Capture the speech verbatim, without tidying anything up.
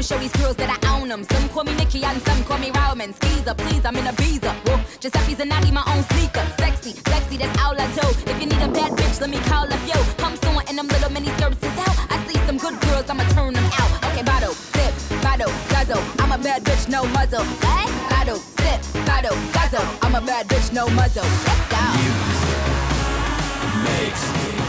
show these girls that I own them. Some call me Nikki and some call me Roman. Skeezer, please, I'm in a beezer. Whoa, Giuseppe's and Natty, my own sneaker. Sexy, sexy, that's all I do. If you need a bad bitch, let me call up yo. I'm someone in them little mini skirts is out. I see some good girls, I'ma turn them out. Okay, bottle, sip, bottle, guzzle. I'm a bad bitch, no muzzle. What? Bottle, sip, bottle, guzzle. I'm a bad bitch, no muzzle. Let's go. Music makes me